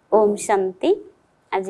ओम शांति। आज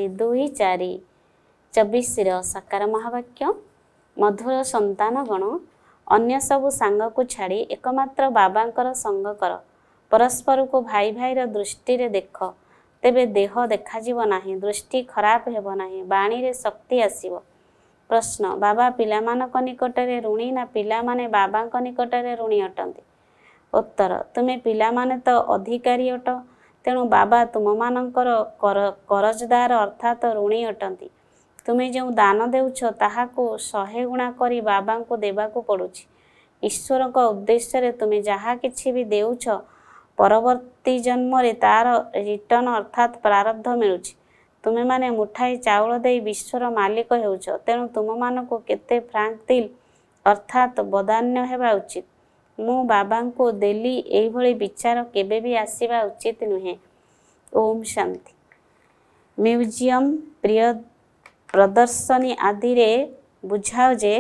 2/4/24 साकार महावाक्य। मधुर संतान गण अन्य सबु सांग को छाड़ी एकमात्र बाबांकर संग कर। परस्पर को भाई भाईर दृष्टि रे देख, तेबे देह देखाजिब नाही, दृष्टि खराब हेब नाही, बाणी रे शक्ति आसीब। प्रश्न, बाबा पिलामानक निकटरे ऋणी ना पिलामाने बाबांक निकटरे ऋणी अटंती? उत्तर, तुमे पिलामाने तो अधिकारी अट, तेणु बाबा तुममानंकर करजदार अर्थात ऋणी अटंती। तुमे जो दान देउछ ताहाको 100 गुणा करी बाबांको देबाको पड़ुछि। ईश्वर को उद्देश्य रे तुमे जहा किछि भी देउछ परवर्ती जन्म रे तार रिटर्न अर्थात प्रारब्ध मिलुछि। तुमे माने मुठाई चाउल देई विश्वर मालिक हेउछ, तेणु तुममानको केते फ्रांक दिल अर्थात बदान्य हेबा उचित। मु बाबांको देली एई भली विचार केबे भी आसीबा उचित नुहे। ओम शांति। म्यूजियम प्रिय प्रदर्शनी आदि रे बुझाओ जे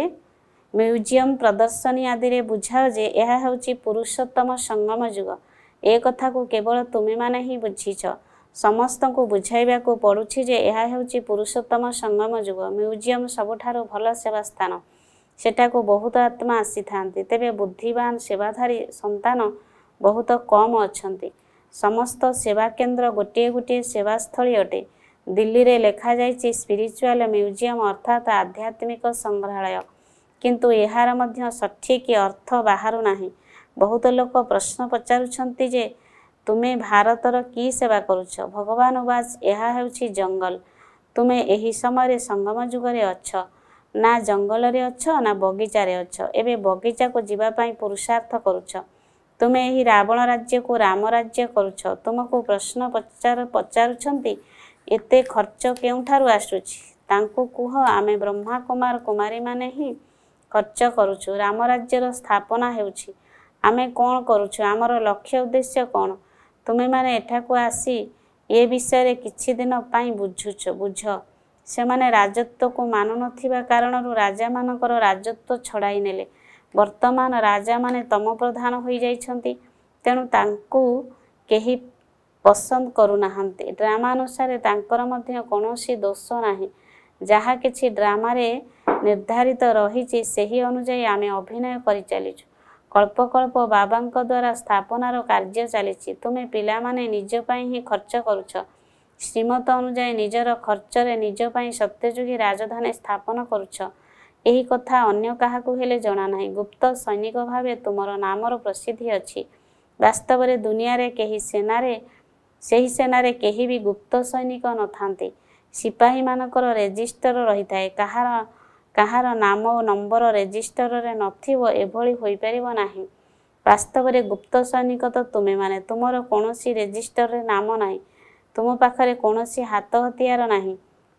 यह हेउची पुरुषोत्तम संगम युग। ए कथा को केवल तुमे माने ही बुझीछ। समस्त को बुझाइबा को पड़ुछि जे यह हेउची पुरुषोत्तम संगम युग। म्यूजियम सबठारो भल सेवा स्थान। सेटाको बहुत आत्मा आसी थांती, तेबे बुद्धिवान सेवाधारी संतान बहुत कम अछंती। समस्त सेवा केंद्र गोटे गोटे सेवास्थली अटे। दिल्ली रे लेखा जाइछि स्पिरिचुअल म्यूजियम अर्थात आध्यात्मिक संग्रहालय, किंतु एहार मध्य सठिक अर्थ बाहरु नाही। बहुत लोक प्रश्न पचारुछंती जे तुमे भारतर की सेवा करुछ? भगवान उवाच, एहा हेउछि जंगल। तुमे एही समय संगम युगरे अछ। ना जंगल रे अछ ना बगीचा रे अछ। एबे बगीचा को जीवा पाई पुरुषार्थ करुछ। तुमे एही रावण राज्य को राम राज्य करुछ। तुमको प्रश्न पचारुछंती एते खर्च केउठारु आसुछि? तांको कुह, आमे ब्रह्मा कुमार कुमारी माने ही खर्च करुछु। राम राज्यर स्थापना हेउछि। आमे कोन करुछु? आमर लक्ष्य उद्देश्य कोन? तुमे माने एठाको आसी ए विषय रे किछि दिन पाई बुझ। सेमाने राजत्व को मानु नथिबा कारणरु राजा मानकर राजत्व छड़ाई नेले। वर्तमान राजा माने तम प्रधान होई जाइछंती, तेणु तांकु केही पसंद करू नाहंती। ड्रामा अनुसार तांकर मध्य कोनोसी दोष नाही। जहा किछि ड्रामा रे निर्धारित रहिछि सेही अनुसार आमे अभिनय करि चलिछु। कल्प कल्प बाबांक द्वारा स्थापनार कार्य चलिछि। तुमे पिला माने निज पाई ही खर्च करुछ। श्रीमत अनुसार निजर खर्चरे निज पाई सत्यजुगी राजधानी स्थापन करुछ। एही कथा अन्य काहाकू हेले जणा नाही। गुप्त सैनिक भावे तुमर नामर प्रसिद्धि अछि। वास्तव रे दुनिया रे केही सेनारे केही भी गुप्त सैनिक नथांती। सिपाही मानकर रेजिस्टर रहिथाए। काहार नाम ओ नंबर रेजिस्टर रे नथिबो एभली होई परिबो नाही। वास्तव रे गुप्त सैनिक तो तुमे माने। तुमर कोनोसी रेजिस्टर रे नाम नाही। तुम पाखरे कोनोसी हाथ हथियार नाही,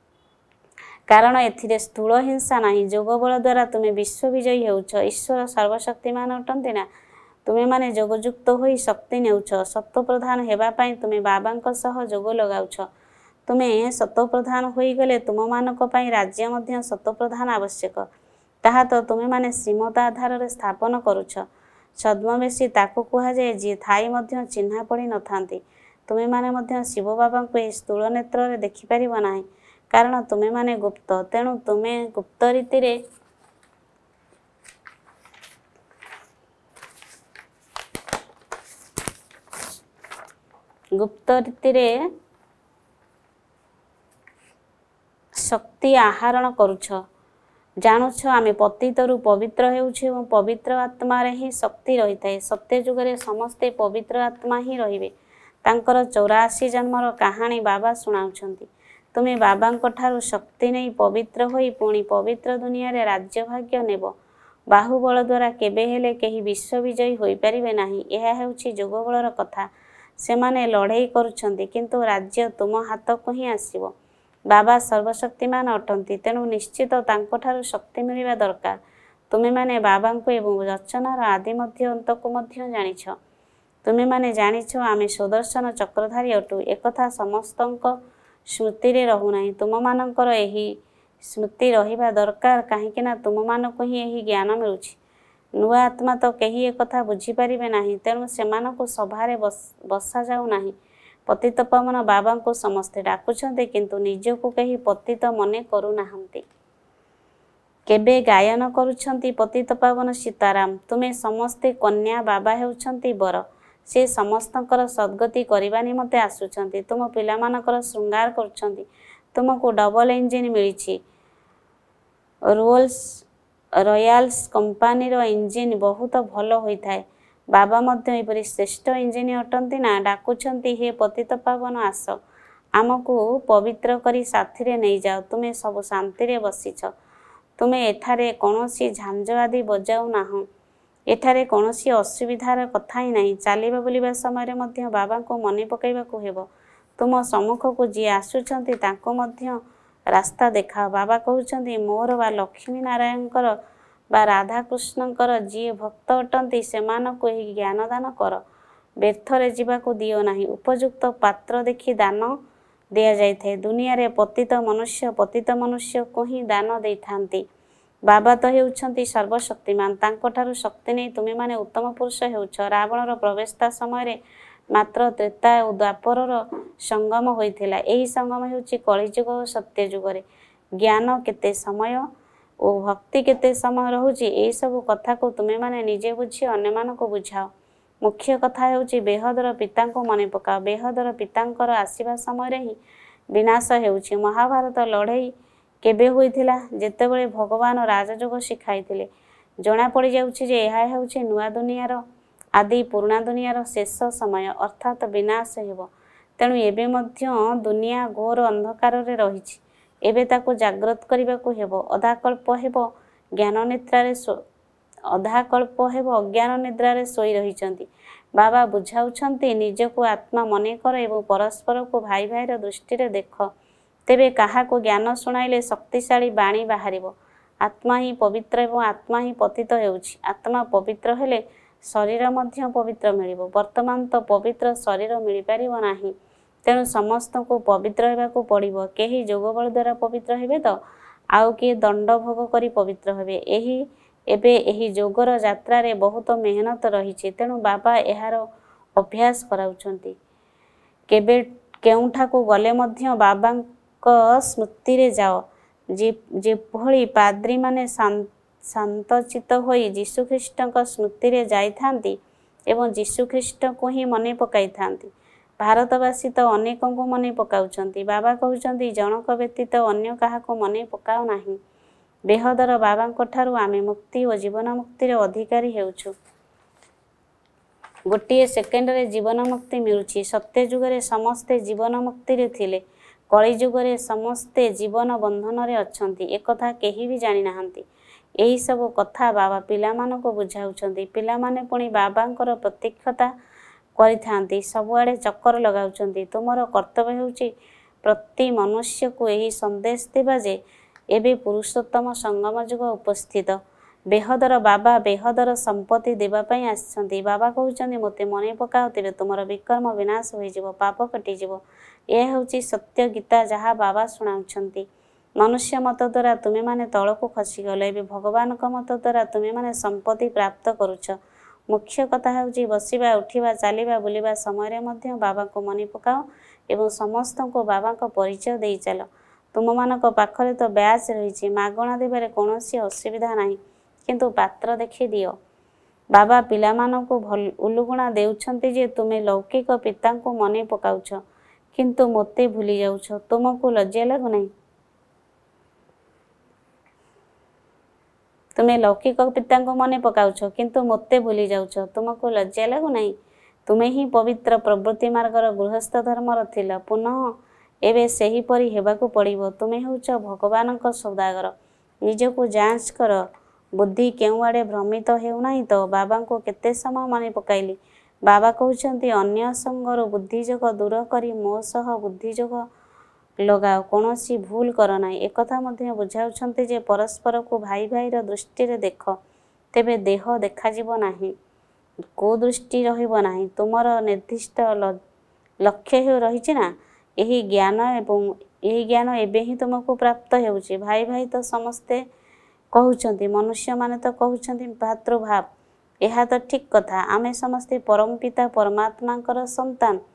कारण एथिरे स्थूल हिंसा नाही। जोग बल द्वारा तुमे विश्व विजयी हेउछ। ईश्वर सर्वशक्तिमान अटंती ना? तुमे माने जोगयुक्त होई शक्ति नेउछ। सत्व प्रधान हेबा पाई तुमे बाबांक सह जोग लगाउछ। तुमे सत्व प्रधान होई गले तुम मानक पाई राज्य मध्य सत्व प्रधान आवश्यक। ताहा तो तुमे माने श्रीमत आधार रे स्थापन करुछ। छद्मवेशी ताकू कुहा जाय जे थाई मध्य चिन्हा पड़ी नथांती। तुमे माने मध्य शिव बाबा को ए स्थूल नेत्र रे देखि परिबो नाही, कारण तुमे माने गुप्त। तेणु तुमे गुप्त रीति रे शक्ति आहरण करुछ। जानुछ आमे पतितरु पवित्र हेउछु एवं पवित्र आत्मा रे ही शक्ति रही थाए। सत्य जुगरे समस्ते पवित्र आत्मा ही रहिबे। तांकर 84 जन्मर कहानी बाबा सुनाउछंती। तुमे बाबांक ठारु शक्ति नहीं पवित्र होई पुणी पवित्र दुनिया रे राज्य भाग्य नेब। बाहुबल द्वारा केबे हेले केही विश्व विजयी होई परिबे नाही। एहा हेउछि जोगबलर कथा। सेमाने लड़ाई करुछंती, किंतु राज्य तुम हाथ को ही आसीबो। बाबा सर्वशक्तिमान अटंती, तेणु निश्चित तांको ठारु शक्ति मिलिबा दरकार। तुमे माने बाबांको एवं रचनार आदि मध्य अंत को मध्य जानिछ। तुमे माने जानिछ आमे सुदर्शन चक्रधारी अटु। एकथा समस्तंक स्मृति रे रहु नाही। तुम मानकर एही स्मृति रहिबा दरकार, काहेकि ना तुम मानको ही एही ज्ञान मिलुछि। नुआ आत्मा तो केही एकथा बुझी परिबे नाही, तेणु सेमानकु सभारे बसा जाउ नाही। ପତିତପାବନ ବାବାଙ୍କୁ ସମସ୍ତେ ଡାକୁଛନ୍ତି କିନ୍ତୁ ନିଜକୁ କେହି ପତିତ ମନେ କରୁନାହାନ୍ତି। କେବେ ଗାୟନ କରୁଛନ୍ତି ପତିତପାବନ ସୀତାରାମ ତୁମେ ସମସ୍ତେ କନ୍ୟା ବାବା ହେଉଛନ୍ତି ବର। ସେ ସମସ୍ତଙ୍କର ସଦ୍ଗତି କରିବା ନିମନ୍ତେ ଆସୁଛନ୍ତି। ତୁମ ପିଲାମାନଙ୍କର ଶୃଙ୍ଗାର କରୁଛନ୍ତି। ତୁମକୁ ଡବଲ ଇଞ୍ଜିନ ମିଳିଛି। ରୟାଲ୍ସ କମ୍ପାନୀର ଇଞ୍ଜିନ ବହୁତ ଭଲ ହୋଇଥାଏ। ବାବା ମଧ୍ୟ ଏପରି ଶ୍ରେଷ୍ଠ ଇଞ୍ଜିନ ଅଟନ୍ତି ନା। ଡାକୁଛନ୍ତି ହେ ପତିତପାବନ ଆସ ଆମକୁ ପବିତ୍ର କରି ସାଥିରେ ନେଇଯାଅ। ତୁମେ ସବୁ ଶାନ୍ତିରେ ବସିଛ। ତୁମେ ଏଠାରେ କୌଣସି ଝାଞ୍ଜ ଆଦି ବଜାଉ ନାହଁ। ଏଠାରେ କୌଣସି ଅସୁବିଧାର କଥା ହିଁ ନାହିଁ। ଚାଲିବା ବୁଲିବା ସମୟରେ ମଧ୍ୟ ବାବାଙ୍କୁ ମନେ ପକାଇବାକୁ ହେବ। ତୁମ ସମ୍ମୁଖକୁ ଯିଏ ଆସୁଛନ୍ତି ତାଙ୍କୁ ମଧ୍ୟ ରାସ୍ତା ଦେଖାଅ। ବାବା କହୁଛନ୍ତି ମୋର ବା ଲକ୍ଷ୍ମୀ ନାରାୟଣଙ୍କର ବା ରାଧାକୃଷ୍ଣଙ୍କର ଯିଏ ଭକ୍ତ ଅଟନ୍ତି ସେମାନଙ୍କୁ ଏହି ଜ୍ଞାନ ଦାନ କର। ବ୍ୟର୍ଥରେ ଯିବାକୁ ଦିଅ ନାହିଁ। ଉପଯୁକ୍ତ ପାତ୍ର ଦେଖି ଦାନ ଦିଆଯାଇଥାଏ। ଦୁନିଆରେ ପତିତ ମନୁଷ୍ୟକୁ ହିଁ ଦାନ ଦେଇଥାନ୍ତି। ବାବା ତ ହେଉଛନ୍ତି ସର୍ବଶକ୍ତିମାନ। ତାଙ୍କଠାରୁ ଶକ୍ତି ନେଇ ତୁମେମାନେ ଉତ୍ତମ ପୁରୁଷ ହେଉଛ। ରାବଣର ପ୍ରବେଶତା ସମୟରେ ମାତ୍ର ତ୍ରେତା ଓ ଦ୍ୱାପରର ସଙ୍ଗମ ହୋଇଥିଲା। ଏହି ସଙ୍ଗମ ହେଉଛି କଳିଯୁଗ ଓ ସତ୍ୟଯୁଗରେ। ଜ୍ଞାନ କେତେ ସମୟ ଓ ଭକ୍ତି କେତେ ସମୟ ରହୁଛି ଏହିସବୁ କଥାକୁ ତୁମେମାନେ ନିଜେ ବୁଝି ଅନ୍ୟମାନଙ୍କୁ ବୁଝାଅ। ମୁଖ୍ୟ କଥା ହେଉଛି ବେହଦର ପିତାଙ୍କୁ ମନେ ପକାଅ। ବେହଦର ପିତାଙ୍କର ଆସିବା ସମୟରେ ହିଁ ବିନାଶ ହେଉଛି। ମହାଭାରତ ଲଢ଼େଇ କେବେ ହୋଇଥିଲା? ଯେତେବେଳେ ଭଗବାନ ରାଜଯୋଗ ଶିଖାଇଥିଲେ। ଜଣାପଡ଼ିଯାଉଛି ଯେ ଏହା ହେଉଛି ନୂଆ ଦୁନିଆର ଆଦି ପୁରୁଣା ଦୁନିଆର ଶେଷ ସମୟ ଅର୍ଥାତ୍ ବିନାଶ ହେବ। ତେଣୁ ଏବେ ମଧ୍ୟ ଦୁନିଆ ଘୋର ଅନ୍ଧକାରରେ ରହିଛି। ଏବେ ତାକୁ ଜାଗ୍ରତ କରିବାକୁ ହେବ। ଅଧାକଳ୍ପ ହେବ ଅଜ୍ଞାନ ନିଦ୍ରାରେ ଶୋଇ ରହିଛନ୍ତି। ବାବା ବୁଝାଉଛନ୍ତି ନିଜକୁ ଆତ୍ମା ମନେକର ଏବଂ ପରସ୍ପରକୁ ଭାଇ ଭାଇର ଦୃଷ୍ଟିରେ ଦେଖ। ତେବେ କାହାକୁ ଜ୍ଞାନ ଶୁଣାଇଲେ ଶକ୍ତିଶାଳୀ ବାଣୀ ବାହାରିବ। ଆତ୍ମା ହିଁ ପବିତ୍ର ଏବଂ ଆତ୍ମା ହିଁ ପତିତ ହେଉଛି। ଆତ୍ମା ପବିତ୍ର ହେଲେ ଶରୀର ମଧ୍ୟ ପବିତ୍ର ମିଳିବ। ବର୍ତ୍ତମାନ ତ ପବିତ୍ର ଶରୀର ମିଳିପାରିବ ନାହିଁ। ତେଣୁ ସମସ୍ତଙ୍କୁ ପବିତ୍ର ହେବାକୁ ପଡ଼ିବ। କେହି ଯୋଗବଳ ଦ୍ୱାରା ପବିତ୍ର ହେବେ ତ ଆଉ କିଏ ଦଣ୍ଡ ଭୋଗ କରି ପବିତ୍ର ହେବେ। ଏବେ ଏହି ଯୋଗର ଯାତ୍ରାରେ ବହୁତ ମେହନତ ରହିଛି। ତେଣୁ ବାବା ଏହାର ଅଭ୍ୟାସ କରାଉଛନ୍ତି। କେଉଁଠାକୁ ଗଲେ ମଧ୍ୟ ବାବାଙ୍କ ସ୍ମୃତିରେ ଯାଅ। ଯେଭଳି ପାଦ୍ରୀମାନେ ଶାନ୍ତଚିତ୍ତ ହୋଇ ଯୀଶୁଖ୍ରୀଷ୍ଟଙ୍କ ସ୍ମୃତିରେ ଯାଇଥାନ୍ତି ଏବଂ ଯୀଶୁଖ୍ରୀଷ୍ଟଙ୍କୁ ହିଁ ମନେ ପକାଇଥାନ୍ତି। ଭାରତବାସୀ ତ ଅନେକଙ୍କୁ ମନେ ପକାଉଛନ୍ତି। ବାବା କହୁଛନ୍ତି ଜଣକ ବ୍ୟତୀତ ଅନ୍ୟ କାହାକୁ ମନେ ପକାଅ ନାହିଁ। ବେହଦର ବାବାଙ୍କଠାରୁ ଆମେ ମୁକ୍ତି ଓ ଜୀବନ ମୁକ୍ତିର ଅଧିକାରୀ ହେଉଛୁ। ଗୋଟିଏ ସେକେଣ୍ଡରେ ଜୀବନ ମୁକ୍ତି ମିଳୁଛି। ସତ୍ୟ ଯୁଗରେ ସମସ୍ତେ ଜୀବନ ମୁକ୍ତିରେ ଥିଲେ। କଳିଯୁଗରେ ସମସ୍ତେ ଜୀବନ ବନ୍ଧନରେ ଅଛନ୍ତି। ଏକଥା କେହି ବି ଜାଣିନାହାନ୍ତି। ଏହିସବୁ କଥା ବାବା ପିଲାମାନଙ୍କୁ ବୁଝାଉଛନ୍ତି। ପିଲାମାନେ ପୁଣି ବାବାଙ୍କର ପ୍ରତୀକ୍ଷତା କରିଥାନ୍ତି। ସବୁଆଡ଼େ ଚକ୍କର ଲଗାଉଛନ୍ତି। ତୁମର କର୍ତ୍ତବ୍ୟ ହେଉଛି ପ୍ରତି ମନୁଷ୍ୟକୁ ଏହି ସନ୍ଦେଶ ଦେବା ଯେ ଏବେ ପୁରୁଷୋତ୍ତମ ସଙ୍ଗମ ଯୁଗ ଉପସ୍ଥିତ। ବେହଦର ବାବା ବେହଦର ସମ୍ପତ୍ତି ଦେବା ପାଇଁ ଆସିଛନ୍ତି। ବାବା କହୁଛନ୍ତି ମୋତେ ମନେ ପକାଅ ତେବେ ତୁମର ବିକର୍ମ ବିନାଶ ହୋଇଯିବ, ପାପ କଟିଯିବ। ଏହା ହେଉଛି ସତ୍ୟ ଗୀତା ଯାହା ବାବା ଶୁଣାଉଛନ୍ତି। ମନୁଷ୍ୟ ମତ ଦ୍ୱାରା ତୁମେମାନେ ତଳକୁ ଖସିଗଲ। ଏବେ ଭଗବାନଙ୍କ ମତ ଦ୍ୱାରା ତୁମେମାନେ ସମ୍ପତ୍ତି ପ୍ରାପ୍ତ କରୁଛ। ମୁଖ୍ୟ କଥା ହେଉଛି ବସିବା, ଉଠିବା, ଚାଲିବା, ବୁଲିବା ସମୟରେ ମଧ୍ୟ ବାବାଙ୍କୁ ମନେ ପକାଅ ଏବଂ ସମସ୍ତଙ୍କୁ ବାବାଙ୍କ ପରିଚୟ ଦେଇ ଚାଲ। ତୁମମାନଙ୍କ ପାଖରେ ତ ବ୍ୟାଚ୍ ରହିଛି। ମାଗଣା ଦେବାରେ କୌଣସି ଅସୁବିଧା ନାହିଁ। କିନ୍ତୁ ପାତ୍ର ଦେଖି ଦିଅ। ବାବା ପିଲାମାନଙ୍କୁ ଉଲୁଗୁଣା ଦେଉଛନ୍ତି ଯେ ତୁମେ ଲୌକିକ ପିତାଙ୍କୁ ମନେ ପକାଉଛ କିନ୍ତୁ ମୋତେ ଭୁଲି ଯାଉଛ। ତୁମକୁ ଲଜ୍ଜା ଲାଗୁନାହିଁ? ତୁମେ ଲୌକିକ ପିତାଙ୍କୁ ମନେ ପକାଉଛ କିନ୍ତୁ ମୋତେ ଭୁଲି ଯାଉଛ। ତୁମକୁ ଲଜ୍ଜା ଲାଗୁନାହିଁ? ତୁମେ ହିଁ ପବିତ୍ର ପ୍ରବୃତ୍ତି ମାର୍ଗର ଗୃହସ୍ଥ ଧର୍ମର ଥିଲ। ପୁନଃ ଏବେ ସେହିପରି ହେବାକୁ ପଡ଼ିବ। ତୁମେ ହେଉଛ ଭଗବାନଙ୍କ ସୌଦାଗର। ନିଜକୁ ଯାଞ୍ଚ କର। ବୁଦ୍ଧି କେଉଁଆଡ଼େ ଭ୍ରମିତ ହେଉନାହିଁ ତ? ବାବାଙ୍କୁ କେତେ ସମୟ ମନେ ପକାଇଲି। ବାବା କହୁଛନ୍ତି ଅନ୍ୟ ସଙ୍ଗରୁ ବୁଦ୍ଧିଯୋଗ ଦୂର କରି ମୋ ସହ ବୁଦ୍ଧିଯୋଗ ଲଗାଅ। କୌଣସି ଭୁଲ କର ନାହିଁ। ଏକଥା ମଧ୍ୟ ବୁଝାଉଛନ୍ତି ଯେ ପରସ୍ପରକୁ ଭାଇ ଭାଇର ଦୃଷ୍ଟିରେ ଦେଖ। ତେବେ ଦେହ ଦେଖାଯିବ ନାହିଁ, କୁଦୃଷ୍ଟି ରହିବ ନାହିଁ। ତୁମର ନିର୍ଦ୍ଦିଷ୍ଟ ଲକ୍ଷ୍ୟ ରହିଛି ନା? ଏହି ଜ୍ଞାନ ଏବେ ହିଁ ତୁମକୁ ପ୍ରାପ୍ତ ହେଉଛି। ଭାଇ ଭାଇ ତ ସମସ୍ତେ କହୁଛନ୍ତି, ମନୁଷ୍ୟମାନେ ତ କହୁଛନ୍ତି ଭାତୃଭାବ। ଏହା ତ ଠିକ୍ କଥା। ଆମେ ସମସ୍ତେ ପରମପିତା ପରମାତ୍ମାଙ୍କର ସନ୍ତାନ।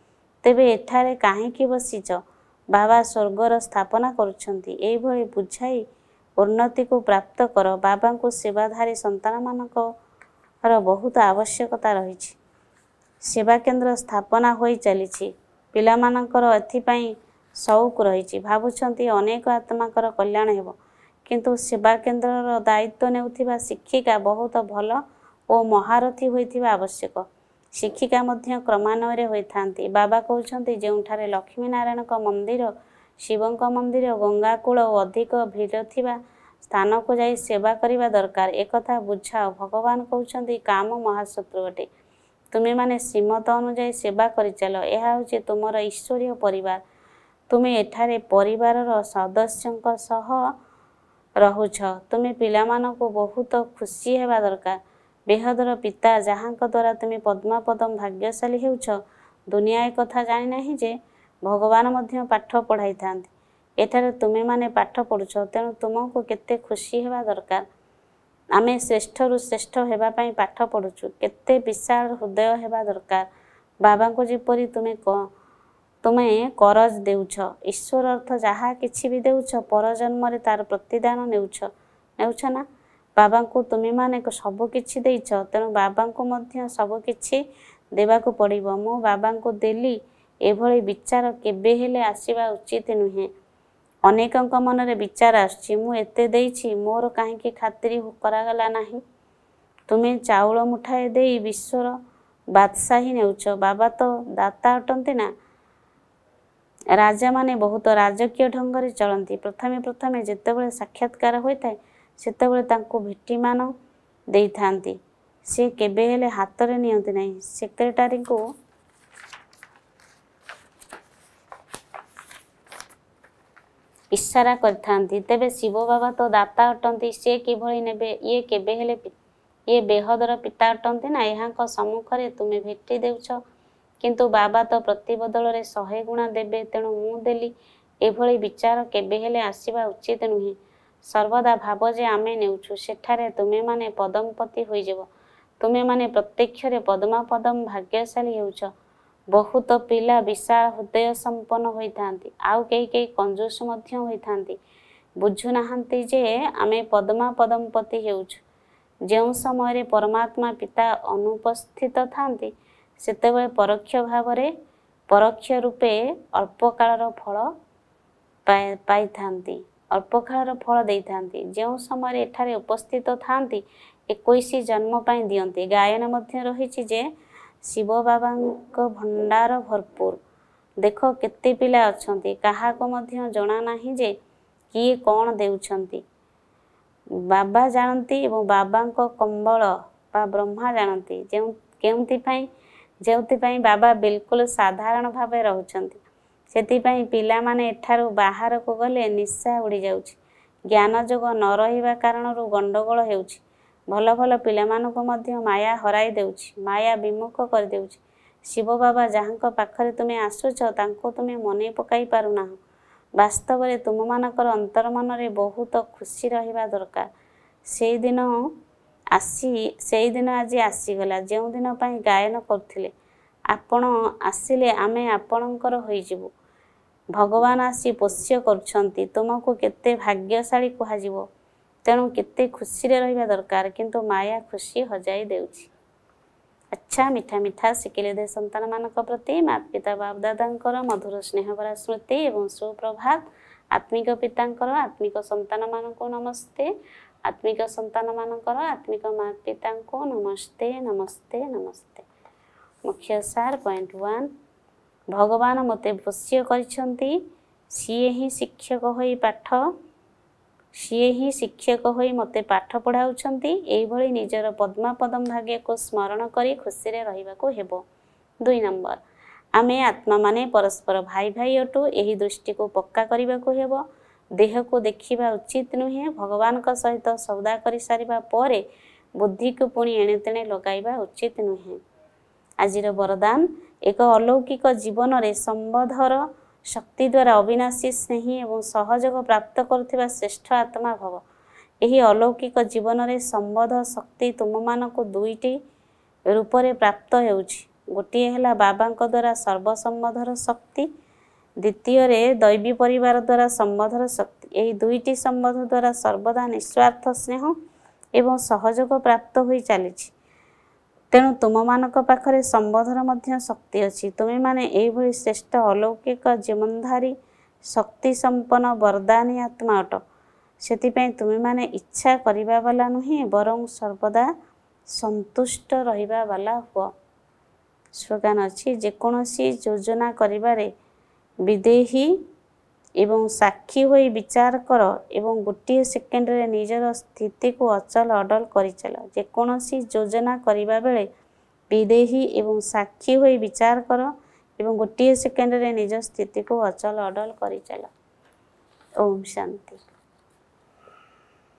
ତେବେ ଏଠାରେ କାହିଁକି ବସିଛ? ବାବା ସ୍ୱର୍ଗର ସ୍ଥାପନା କରୁଛନ୍ତି। ଏଇଭଳି ବୁଝାଇ ଉନ୍ନତିକୁ ପ୍ରାପ୍ତ କର। ବାବାଙ୍କୁ ସେବାଧାରୀ ସନ୍ତାନମାନଙ୍କର ବହୁତ ଆବଶ୍ୟକତା ରହିଛି। ସେବା କେନ୍ଦ୍ର ସ୍ଥାପନା ହୋଇ ଚାଲିଛି। ପିଲାମାନଙ୍କର ଏଥିପାଇଁ ସଉକ ରହିଛି। ଭାବୁଛନ୍ତି ଅନେକ ଆତ୍ମାଙ୍କର କଲ୍ୟାଣ ହେବ। କିନ୍ତୁ ସେବା କେନ୍ଦ୍ରର ଦାୟିତ୍ୱ ନେଉଥିବା ଶିକ୍ଷିକା ବହୁତ ଭଲ ଓ ମହାରଥୀ ହୋଇଥିବା ଆବଶ୍ୟକ। ଶିକ୍ଷିକା ମଧ୍ୟ କ୍ରମାନ୍ୱୟରେ ହୋଇଥାନ୍ତି। ବାବା କହୁଛନ୍ତି ଯେଉଁଠାରେ ଲକ୍ଷ୍ମୀନାରାୟଣଙ୍କ ମନ୍ଦିର, ଶିବଙ୍କ ମନ୍ଦିର, ଗଙ୍ଗାକୂଳ ଓ ଅଧିକ ଭିଡ଼ ଥିବା ସ୍ଥାନକୁ ଯାଇ ସେବା କରିବା ଦରକାର। ଏକଥା ବୁଝାଅ। ଭଗବାନ କହୁଛନ୍ତି କାମ ମହାଶତ୍ରୁ ଅଟେ। ତୁମେମାନେ ଶ୍ରୀମତ ଅନୁଯାୟୀ ସେବା କରିଚାଲ। ଏହା ହେଉଛି ତୁମର ଈଶ୍ୱରୀୟ ପରିବାର। ତୁମେ ଏଠାରେ ପରିବାରର ସଦସ୍ୟଙ୍କ ସହ ରହୁଛ। ତୁମେ ପିଲାମାନଙ୍କୁ ବହୁତ ଖୁସି ହେବା ଦରକାର। ବେହଦର ପିତା ଯାହାଙ୍କ ଦ୍ୱାରା ତୁମେ ପଦ୍ମାପଦମ ଭାଗ୍ୟଶାଳୀ ହେଉଛ, ଦୁନିଆ ଏକଥା ଜାଣିନାହିଁ ଯେ ଭଗବାନ ମଧ୍ୟ ପାଠ ପଢ଼ାଇଥାନ୍ତି। ଏଠାରେ ତୁମେମାନେ ପାଠ ପଢ଼ୁଛ, ତେଣୁ ତୁମକୁ କେତେ ଖୁସି ହେବା ଦରକାର। ଆମେ ଶ୍ରେଷ୍ଠରୁ ଶ୍ରେଷ୍ଠ ହେବା ପାଇଁ ପାଠ ପଢ଼ୁଛୁ। କେତେ ବିଶାଳ ହୃଦୟ ହେବା ଦରକାର। ବାବାଙ୍କୁ ଯେପରି ତୁମେ କରଜ ଦେଉଛ। ଈଶ୍ୱର ଅର୍ଥ ଯାହା କିଛି ବି ଦେଉଛ, ପରଜନ୍ମରେ ତାର ପ୍ରତିଦାନ ନେଉଛ ନା? ବାବାଙ୍କୁ ତୁମେମାନେ ସବୁକିଛି ଦେଇଛ, ତେଣୁ ବାବାଙ୍କୁ ମଧ୍ୟ ସବୁକିଛି ଦେବାକୁ ପଡ଼ିବ। ମୁଁ ବାବାଙ୍କୁ ଦେଲି, ଏଭଳି ବିଚାର କେବେ ହେଲେ ଆସିବା ଉଚିତ ନୁହେଁ। ଅନେକଙ୍କ ମନରେ ବିଚାର ଆସୁଛି, ମୁଁ ଏତେ ଦେଇଛି, ମୋର କାହିଁକି ଖାତିର କରାଗଲା ନାହିଁ? ତୁମେ ଚାଉଳ ମୁଠାଏ ଦେଇ ବିଶ୍ୱର ବାଦଶାହୀ ନେଉଛ। ବାବା ତ ଦାତା ଅଟନ୍ତି ନା? ରାଜାମାନେ ବହୁତ ରାଜକୀୟ ଢଙ୍ଗରେ ଚଳନ୍ତି। ପ୍ରଥମେ ଯେତେବେଳେ ସାକ୍ଷାତକାର ହୋଇଥାଏ, ସେତେବେଳେ ତାଙ୍କୁ ଭେଟିମାନ ଦେଇଥାନ୍ତି। ସେ କେବେ ହେଲେ ହାତରେ ନିଅନ୍ତି ନାହିଁ। ସେକ୍ରେଟାରୀଙ୍କୁ ଇସାରା କରିଥାନ୍ତି। ତେବେ ଶିବ ବାବା ତ ଦାତା ଅଟନ୍ତି, ସେ କିଭଳି ନେବେ? ଇଏ ବେହଦର ପିତା ଅଟନ୍ତି ନା? ଏହାଙ୍କ ସମ୍ମୁଖରେ ତୁମେ ଭେଟି ଦେଉଛ, କିନ୍ତୁ ବାବା ତ ପ୍ରତି ବଦଳରେ 100 ଗୁଣା ଦେବେ, ତେଣୁ ମୁଁ ଦେଲି। ଏଭଳି ବିଚାର କେବେ ହେଲେ ଆସିବା ଉଚିତ ନୁହେଁ। ସର୍ବଦା ଭାବ ଯେ ଆମେ ନେଉଛୁ, ସେଠାରେ ତୁମେମାନେ ପଦମପତି ହୋଇଯିବ। ତୁମେମାନେ ପ୍ରତ୍ୟକ୍ଷରେ ପଦ୍ମାପଦମ ଭାଗ୍ୟଶାଳୀ ହେଉଛ। ବହୁତ ପିଲା ବିଶାଳ ହୃଦୟ ସମ୍ପନ୍ନ ହୋଇଥାନ୍ତି, ଆଉ କେହି କଞ୍ଜୁସ ମଧ୍ୟ ହୋଇଥାନ୍ତି। ବୁଝୁନାହାନ୍ତି ଯେ ଆମେ ପଦ୍ମାପଦମପତି ହେଉଛୁ। ଯେଉଁ ସମୟରେ ପରମାତ୍ମା ପିତା ଅନୁପସ୍ଥିତ ଥାନ୍ତି, ସେତେବେଳେ ପରୋକ୍ଷ ରୂପେ ଅଳ୍ପକାଳର ଫଳ ଦେଇଥାନ୍ତି। ଯେଉଁ ସମୟରେ ଏଠାରେ ଉପସ୍ଥିତ ଥାନ୍ତି, 21 ଜନ୍ମ ପାଇଁ ଦିଅନ୍ତି। ଗାୟନ ମଧ୍ୟ ରହିଛି ଯେ ଶିବ ବାବାଙ୍କ ଭଣ୍ଡାର ଭରପୁର। ଦେଖ କେତେ ପିଲା ଅଛନ୍ତି, କାହାକୁ ମଧ୍ୟ ଜଣା ନାହିଁ ଯେ କିଏ କ'ଣ ଦେଉଛନ୍ତି। ବାବା ଜାଣନ୍ତି ଏବଂ ବାବାଙ୍କ କମ୍ବଳ ବା ବ୍ରହ୍ମା ଜାଣନ୍ତି ଯେଉଁଥିପାଇଁ ବାବା ବିଲକୁଲ ସାଧାରଣ ଭାବେ ରହୁଛନ୍ତି। ସେଥିପାଇଁ ପିଲାମାନେ ଏଠାରୁ ବାହାରକୁ ଗଲେ ନିଶା ଉଡ଼ିଯାଉଛି। ଜ୍ଞାନ ଯୋଗ ନ ରହିବା କାରଣରୁ ଗଣ୍ଡଗୋଳ ହେଉଛି। ଭଲ ଭଲ ପିଲାମାନଙ୍କୁ ମଧ୍ୟ ମାୟା ହରାଇ ଦେଉଛି, ମାୟା ବିମୁଖ କରିଦେଉଛି। ଶିବ ବାବା ଯାହାଙ୍କ ପାଖରେ ତୁମେ ଆସୁଛ, ତାଙ୍କୁ ତୁମେ ମନେ ପକାଇ ପାରୁନାହଁ। ବାସ୍ତବରେ ତୁମମାନଙ୍କର ଅନ୍ତର୍ମନରେ ବହୁତ ଖୁସି ରହିବା ଦରକାର। ସେଇଦିନ ଆଜି ଆସିଗଲା, ଯେଉଁଦିନ ପାଇଁ ଗାୟନ କରୁଥିଲେ। ଆପଣ ଆସିଲେ ଆମେ ଆପଣଙ୍କର ହୋଇଯିବୁ। ଭଗବାନ ଆସି ପୋଷ୍ୟ କରୁଛନ୍ତି। ତୁମକୁ କେତେ ଭାଗ୍ୟଶାଳୀ କୁହାଯିବ। ତେଣୁ କେତେ ଖୁସିରେ ରହିବା ଦରକାର। କିନ୍ତୁ ମାୟା ଖୁସି ହଜାଇ ଦେଉଛି। ଆଚ୍ଛା, ମିଠା ଶିଖିଲେ ଦେ ସନ୍ତାନମାନଙ୍କ ପ୍ରତି ମାତା ପିତା ବାପ ଦାଦାଙ୍କର ମଧୁର ସ୍ନେହଭରା ସ୍ମୃତି ଏବଂ ସୁପ୍ରଭାତ। ଆତ୍ମିକ ପିତାଙ୍କର ଆତ୍ମିକ ସନ୍ତାନମାନଙ୍କୁ ନମସ୍ତେ। ଆତ୍ମିକ ସନ୍ତାନମାନଙ୍କର ଆତ୍ମିକ ମାତା ପିତାଙ୍କୁ ନମସ୍ତେ। ମୁଖ୍ୟ ସାର ପଏଣ୍ଟ 1। ଭଗବାନ ମୋତେ ପୋଷ୍ୟ କରିଛନ୍ତି। ସିଏ ହିଁ ଶିକ୍ଷକ ହୋଇ ମୋତେ ପାଠ ପଢ଼ାଉଛନ୍ତି। ଏହିଭଳି ନିଜର ପଦ୍ମାପଦମ ଭାଗ୍ୟକୁ ସ୍ମରଣ କରି ଖୁସିରେ ରହିବାକୁ ହେବ। 2 ନମ୍ବର, ଆମେ ଆତ୍ମାମାନେ ପରସ୍ପର ଭାଇ ଅଟୁ। ଏହି ଦୃଷ୍ଟିକୁ ପକ୍କା କରିବାକୁ ହେବ। ଦେହକୁ ଦେଖିବା ଉଚିତ ନୁହେଁ। ଭଗବାନଙ୍କ ସହିତ ସୌଦା କରିସାରିବା ପରେ ବୁଦ୍ଧିକୁ ପୁଣି ଏଣେତେଣେ ଲଗାଇବା ଉଚିତ ନୁହେଁ। ଆଜିର ବରଦାନ, ଏକ ଅଲୌକିକ ଜୀବନରେ ସମ୍ବନ୍ଧର ଶକ୍ତି ଦ୍ୱାରା ଅବିନାଶୀ ସ୍ନେହୀ ଏବଂ ସହଯୋଗ ପ୍ରାପ୍ତ କରୁଥିବା ଶ୍ରେଷ୍ଠ ଆତ୍ମା ଭବ। ଏହି ଅଲୌକିକ ଜୀବନରେ ସମ୍ବନ୍ଧ ଶକ୍ତି ତୁମମାନଙ୍କୁ 2ଟି ରୂପରେ ପ୍ରାପ୍ତ ହେଉଛି। ଗୋଟିଏ ହେଲା ବାବାଙ୍କ ଦ୍ୱାରା ସର୍ବସମ୍ବନ୍ଧର ଶକ୍ତି, ଦ୍ୱିତୀୟରେ ଦୈବୀ ପରିବାର ଦ୍ୱାରା ସମ୍ବନ୍ଧର ଶକ୍ତି। ଏହି ଦୁଇଟି ସମ୍ବନ୍ଧ ଦ୍ୱାରା ସର୍ବଦା ନିଃସ୍ୱାର୍ଥ ସ୍ନେହ ଏବଂ ସହଯୋଗ ପ୍ରାପ୍ତ ହୋଇ ଚାଲିଛି। ତେଣୁ ତୁମମାନଙ୍କ ପାଖରେ ସମ୍ବନ୍ଧର ମଧ୍ୟ ଶକ୍ତି ଅଛି। ତୁମେମାନେ ଏହିଭଳି ଶ୍ରେଷ୍ଠ ଅଲୌକିକ ଜୀବନଧାରୀ ଶକ୍ତି ସମ୍ପନ୍ନ ବରଦାନୀ ଆତ୍ମା ଅଟ। ସେଥିପାଇଁ ତୁମେମାନେ ଇଚ୍ଛା କରିବା ବାଲା ନୁହେଁ, ବରଂ ସର୍ବଦା ସନ୍ତୁଷ୍ଟ ରହିବା ବାଲା ହୁଅ। ସ୍ଲୋଗାନ ଅଛି, ଯେକୌଣସି ଯୋଜନା କରିବାରେ ବିଦେହୀ ଏବଂ ସାକ୍ଷୀ ହୋଇ ବିଚାର କର ଏବଂ ଗୋଟିଏ ସେକେଣ୍ଡରେ ନିଜର ସ୍ଥିତିକୁ ଅଚଳ ଅଡଲ କରିଚାଲ। ଯେକୌଣସି ଯୋଜନା କରିବା ବେଳେ ବିଦେହୀ ଏବଂ ସାକ୍ଷୀ ହୋଇ ବିଚାର କର ଏବଂ ଗୋଟିଏ ସେକେଣ୍ଡରେ ନିଜ ସ୍ଥିତିକୁ ଅଚଳ ଅଡଲ କରିଚାଲ। ଓମ୍ ଶାନ୍ତି।